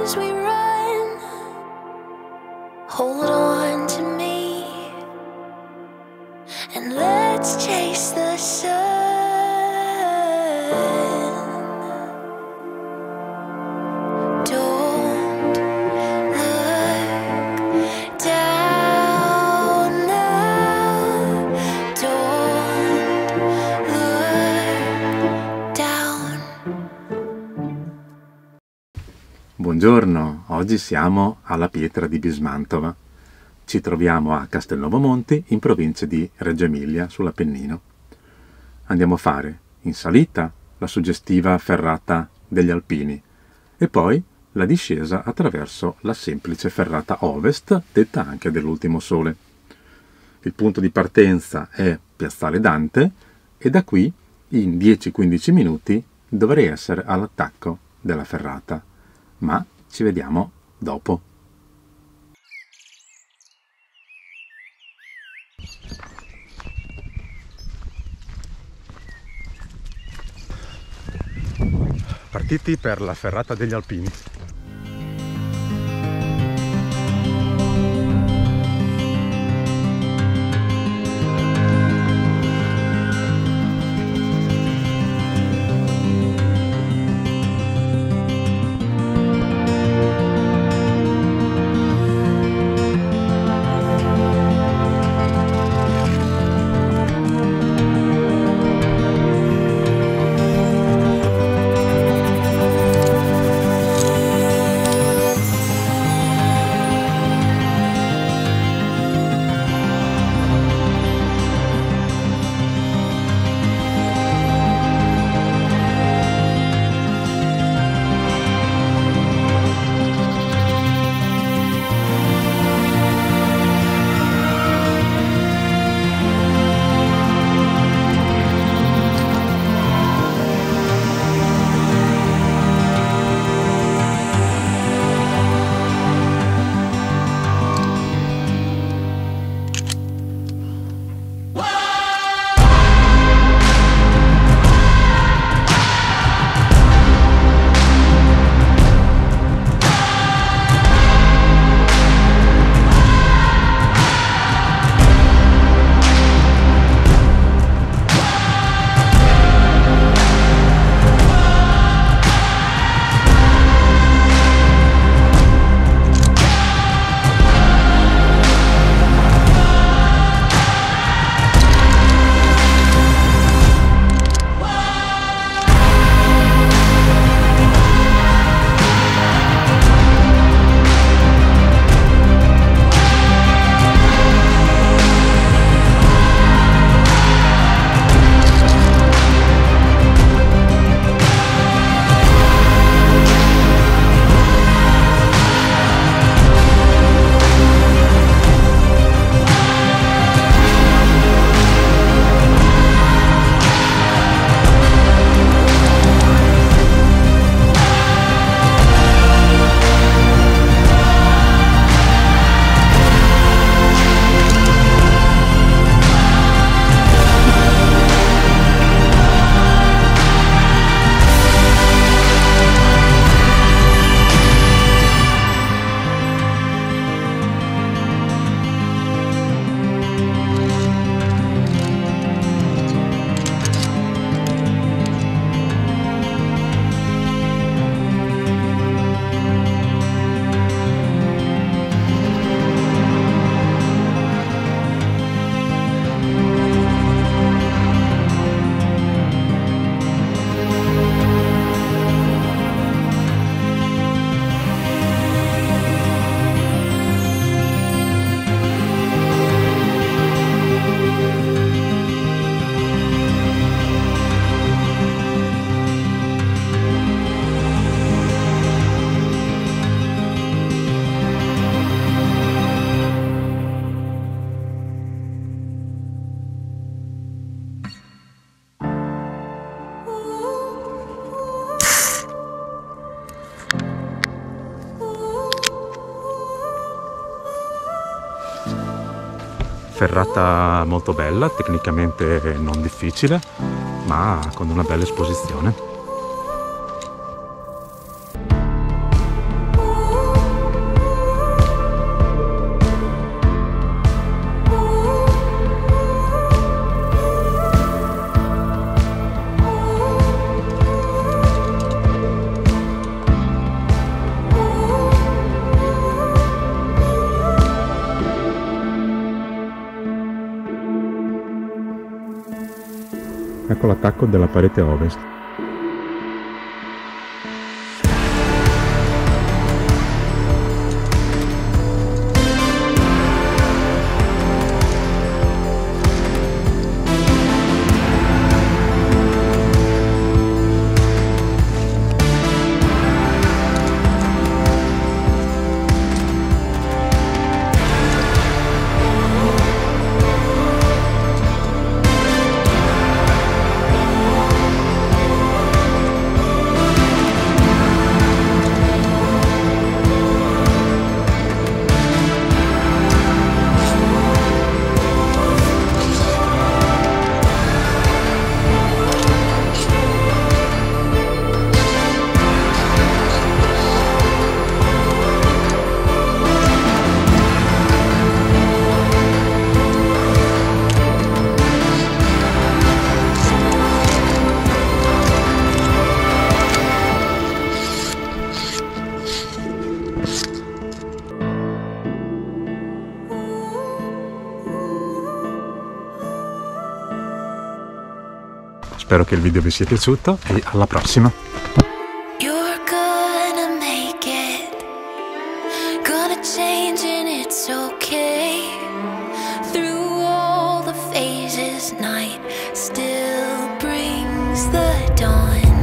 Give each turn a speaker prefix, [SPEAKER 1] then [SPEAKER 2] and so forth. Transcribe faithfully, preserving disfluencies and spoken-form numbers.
[SPEAKER 1] as we run. Hold on to me and let's chase the sun. Don't look down now. Don't look down.
[SPEAKER 2] Buongiorno, oggi siamo alla Pietra di Bismantova. Ci troviamo a Castelnuovo Monti, in provincia di Reggio Emilia, sull'Appennino. Andiamo a fare in salita la suggestiva ferrata degli Alpini e poi la discesa attraverso la semplice ferrata ovest, detta anche dell'Ultimo Sole. Il punto di partenza è Piazzale Dante e da qui in dieci quindici minuti dovrei essere all'attacco della ferrata, ma ci vediamo dopo. Partiti per la ferrata degli Alpini. Ferrata molto bella, tecnicamente non difficile, ma con una bella esposizione. con l'attacco della parete ovest. Spero che il video vi sia piaciuto e alla prossima!
[SPEAKER 1] You're gonna make it, gonna change and it's okay. Through all the phases, night still brings the dawn.